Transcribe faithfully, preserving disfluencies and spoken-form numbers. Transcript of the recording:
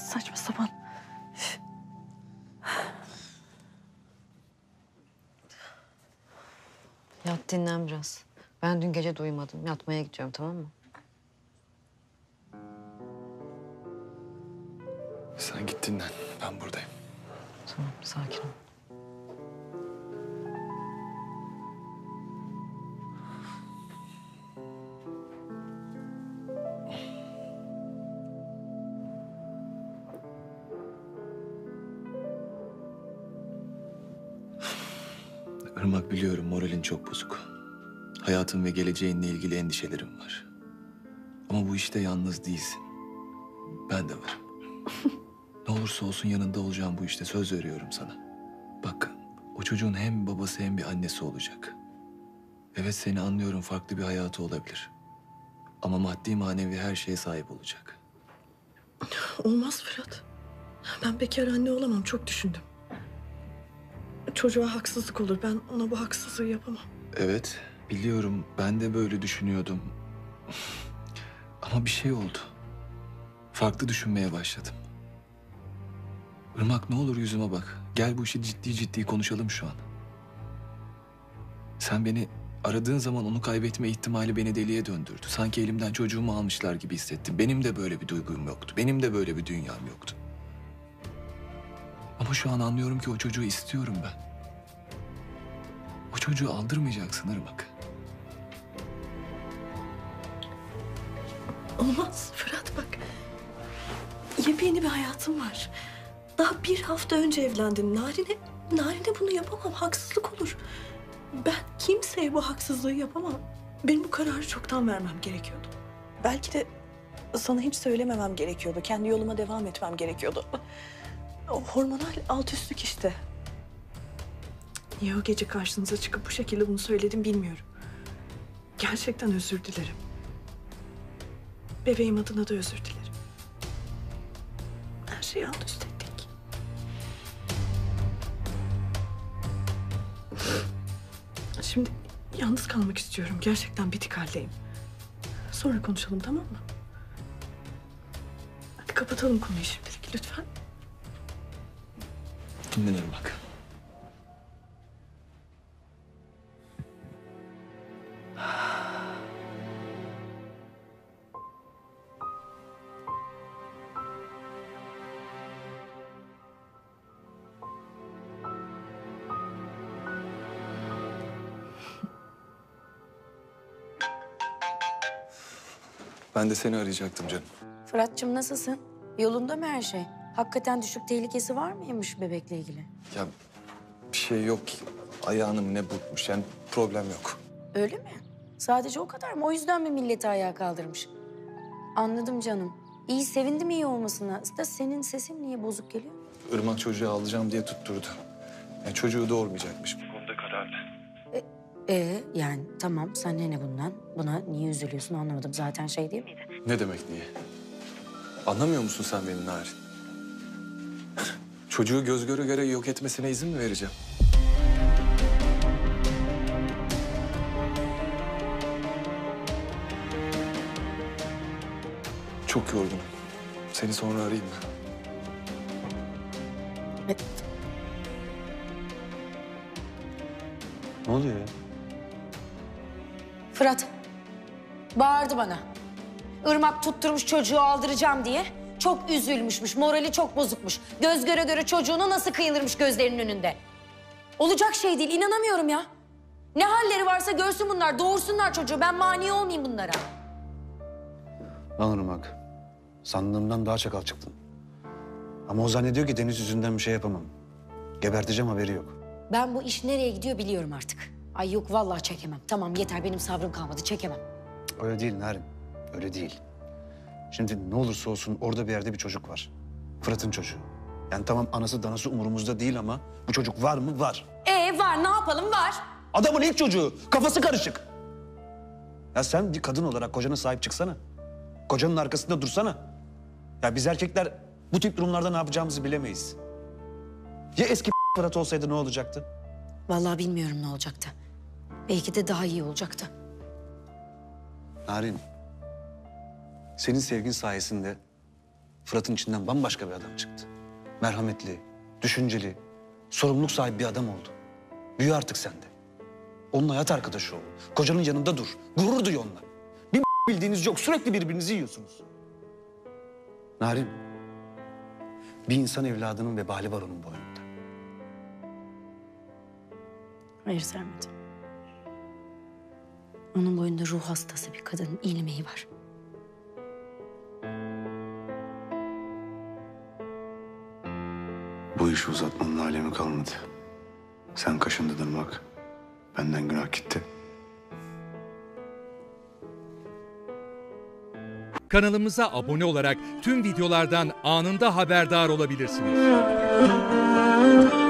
saçma sapan. Yat dinlen biraz. Ben dün gece de uyumadım. Yatmaya gidiyorum, tamam mı? Sen git dinlen. Ben buradayım. Tamam, sakin ol. Irmak, biliyorum moralin çok bozuk. Hayatın ve geleceğinle ilgili endişelerim var. Ama bu işte yalnız değilsin. Ben de varım. Ne olursa olsun yanında olacağım bu işte. Söz veriyorum sana. Bak, o çocuğun hem babası hem bir annesi olacak. Evet, seni anlıyorum, farklı bir hayatı olabilir. Ama maddi manevi her şeye sahip olacak. Olmaz Fırat. Ben bekar anne olamam. Çok düşündüm. Çocuğa haksızlık olur. Ben ona bu haksızlığı yapamam. Evet, biliyorum. Ben de böyle düşünüyordum. Ama bir şey oldu. Farklı düşünmeye başladım. Irmak, ne olur yüzüme bak. Gel bu işi ciddi ciddi konuşalım şu an. Sen beni aradığın zaman onu kaybetme ihtimali beni deliye döndürdü. Sanki elimden çocuğumu almışlar gibi hissettim. Benim de böyle bir duygum yoktu. Benim de böyle bir dünyam yoktu. Ama şu an anlıyorum ki o çocuğu istiyorum ben. O çocuğu aldırmayacaksın Irmak. Olmaz Fırat, bak. Yepyeni bir hayatım var. Daha bir hafta önce evlendim. Narin'e, Narin'e bunu yapamam. Haksızlık olur. Ben kimseye bu haksızlığı yapamam. Benim bu kararı çoktan vermem gerekiyordu. Belki de sana hiç söylememem gerekiyordu. Kendi yoluma devam etmem gerekiyordu. O hormonal alt üstlük işte. Niye o gece karşınıza çıkıp bu şekilde bunu söyledim bilmiyorum. Gerçekten özür dilerim. Bebeğim adına da özür dilerim. Her şeyi alt üst ettik. Şimdi yalnız kalmak istiyorum. Gerçekten bitik haldeyim. Sonra konuşalım, tamam mı? Hadi kapatalım konuyu şimdilik lütfen. Dinlen Irmak. Ben de seni arayacaktım canım. Fırat'cığım nasılsın? Yolunda mı her şey? Hakikaten düşük tehlikesi var mıymış bebekle ilgili? Ya bir şey yok ki. Ayağını mı ne burkmuş, yani problem yok. Öyle mi? Sadece o kadar mı? O yüzden mi milleti ayağa kaldırmış? Anladım canım. İyi, sevindim iyi olmasına. Da senin sesin niye bozuk geliyor? Irmak çocuğu alacağım diye tutturdu. Yani çocuğu doğurmayacakmış. Bu konuda kararlı. Ee yani tamam, sen ne ne bundan? Buna niye üzülüyorsun anlamadım. Zaten şey değil miydi? Ne demek niye? Anlamıyor musun sen beni Narin? Çocuğu göz göre göre yok etmesine izin mi vereceğim? Çok yorgunum. Seni sonra arayayım mı? Evet. Ne oluyor ya? Fırat bağırdı bana. Irmak tutturmuş çocuğu aldıracağım diye. Çok üzülmüşmüş, morali çok bozukmuş. Göz göre göre çocuğuna nasıl kıyılırmış gözlerinin önünde. Olacak şey değil, inanamıyorum ya. Ne halleri varsa görsün bunlar, doğursunlar çocuğu. Ben mani olmayayım bunlara. Lan Irmak, sandığımdan daha çakal çıktın. Ama o zannediyor ki Deniz yüzünden bir şey yapamam. Geberteceğim, haberi yok. Ben bu iş nereye gidiyor biliyorum artık. Ay yok vallahi çekemem. Tamam yeter, benim sabrım kalmadı, çekemem. Öyle değil Narin, öyle değil. Şimdi ne olursa olsun orada bir yerde bir çocuk var. Fırat'ın çocuğu. Yani tamam anası danası umurumuzda değil ama bu çocuk var mı? Var. Ee var, ne yapalım, var. Adamın ilk çocuğu, kafası karışık. Ya sen bir kadın olarak kocana sahip çıksana. Kocanın arkasında dursana. Ya biz erkekler bu tip durumlarda ne yapacağımızı bilemeyiz. Ya eski Fırat olsaydı ne olacaktı? Vallahi bilmiyorum ne olacaktı. Belki de daha iyi olacaktı. Narin, senin sevgin sayesinde Fırat'ın içinden bambaşka bir adam çıktı. Merhametli, düşünceli, sorumluluk sahibi bir adam oldu. Büyü artık sende. Onun hayat arkadaşı ol. Kocanın yanında dur. Gurur duy onunla. Bir bildiğiniz yok. Sürekli birbirinizi yiyorsunuz. Narin, bir insan evladının vebali var onun boynunda. Hayır Sermet. Onun boyunda ruh hastası bir kadının ilmeği var. Bu işi uzatmanın alemi kalmadı. Sen kaşındın Irmak. Benden günah gitti. Kanalımıza abone olarak tüm videolardan anında haberdar olabilirsiniz.